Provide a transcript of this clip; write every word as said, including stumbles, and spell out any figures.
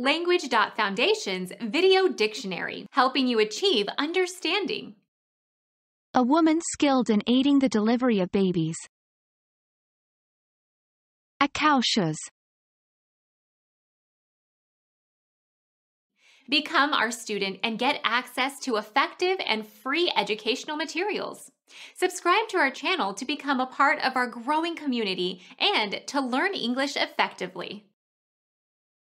Language Foundation's Video Dictionary, helping you achieve understanding. A woman skilled in aiding the delivery of babies. A cowshoes. Become our student and get access to effective and free educational materials. Subscribe to our channel to become a part of our growing community and to learn English effectively.